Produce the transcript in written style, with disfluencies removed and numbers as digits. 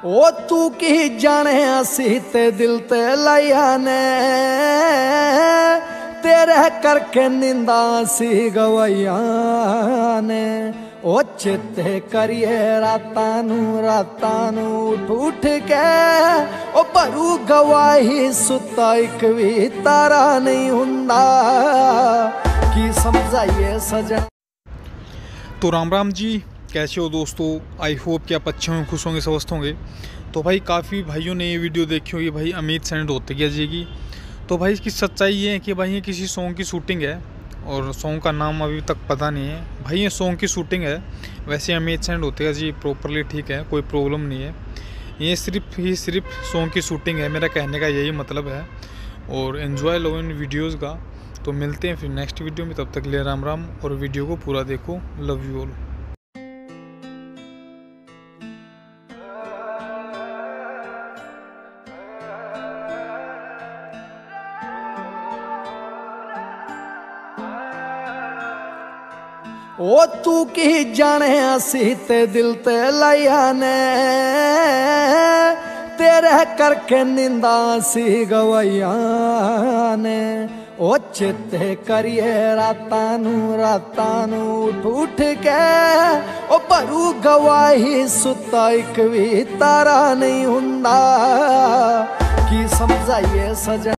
ओ तू की जाने असी ते दिल ते लाया ने तेरे करके निंदा सी गवैया ने। ओ चित्ते करिए रातां नू उठ उठ के ओ भरू गवाही सुता एक भी तारा नहीं हुंदा की समझाइए सजन। तो राम राम जी, कैसे हो दोस्तों। आई होप कि आप अच्छे होंगे, खुश होंगे, स्वस्थ होंगे। तो भाई काफ़ी भाइयों ने ये वीडियो देखी होगी भाई अमित सेन रोहतगिया जी की। तो भाई इसकी सच्चाई ये है कि भाई ये किसी सॉन्ग की शूटिंग है और सॉन्ग का नाम अभी तक पता नहीं है। भाई ये सॉन्ग की शूटिंग है। वैसे अमित सेन रोहतगिया जी प्रॉपरली ठीक है, कोई प्रॉब्लम नहीं है। ये सिर्फ सॉन्ग की शूटिंग है, मेरा कहने का यही मतलब है। और एन्जॉय लो इन वीडियोज़ का। तो मिलते हैं फिर नेक्स्ट वीडियो में, तब तक के लिए राम राम और वीडियो को पूरा देखो। Love you all. ओ तू की जाने असी ते दिल ते लाया ने तेरे करके निंदा सी गवैया ने। ओ चित्ते करिए रातां नू उठ उठ के ओ भरू गवाही सुता एक भी तारा नहीं हुंदा की समझाइए सजन।